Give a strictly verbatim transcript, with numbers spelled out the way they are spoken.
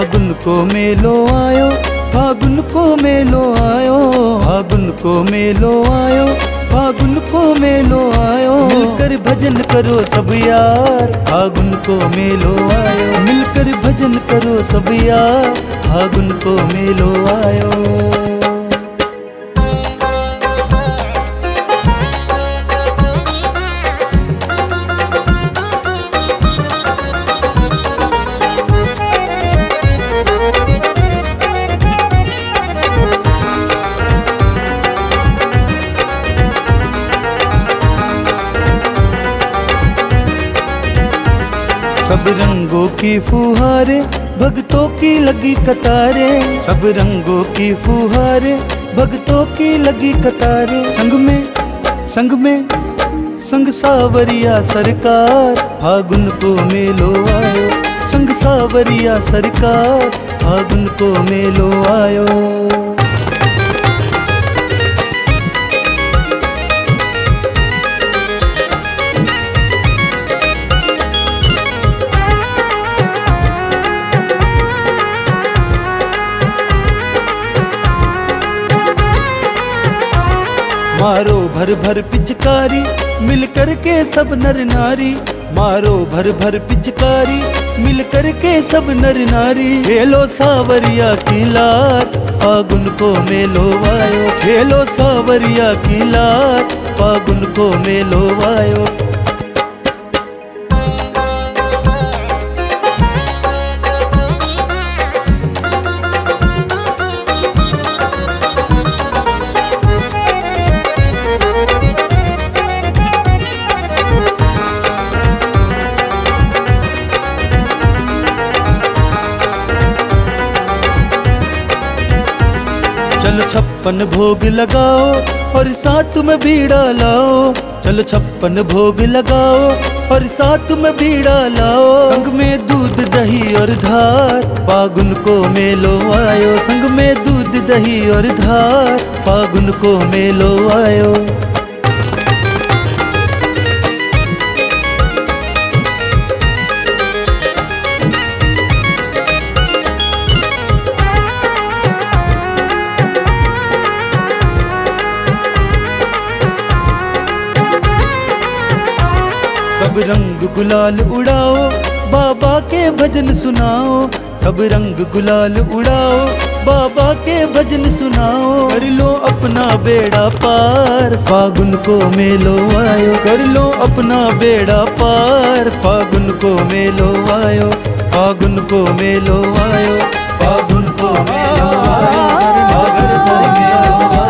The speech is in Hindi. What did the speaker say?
फागुन को मेलो आयो, फागुन को मेलो आयो, फागुन को मेलो आयो, फागुन को मेलो आयो। मिलकर भजन करो सब यार, फागुन को मेलो आयो। मिलकर भजन करो सब यार, फागुन को मेलो आयो। सब रंगों की फुहारे भक्तों की लगी कतारे, सब रंगों की फुहारे भक्तों की लगी कतारे। संग में संग में संग सावरिया सरकार, फागुन को मेलो आयो। संग सावरिया सरकार, फागुन को मेलो आयो। मारो भर भर पिचकारी मिल कर के सब नर नारी, मारो भर भर पिचकारी मिल कर के सब नर नारी। खेलो सावरिया की लार, फागुन को मेलो आयो। खेलो सावरिया की लार, फागुन को मेलो आयो। चलो छप्पन भोग लगाओ और साथ में बीड़ा लाओ। चलो छप्पन भोग लगाओ और साथ में बीड़ा लाओ। संग में दूध दही और धार, फागुन को मेलो आयो। संग में दूध दही और धार, फागुन को मेलो आयो। सब रंग गुलाल उड़ाओ, बाबा के भजन सुनाओ। सब रंग गुलाल उड़ाओ, बाबा के भजन सुनाओ। कर लो अपना बेड़ा पार, फागुन को मेलो आयो। कर लो अपना बेड़ा पार, फागुन को मेलो आयो। फागुन को मेलो आयो, फागुन को मेलो आयो, फागुन को मेलो आयो।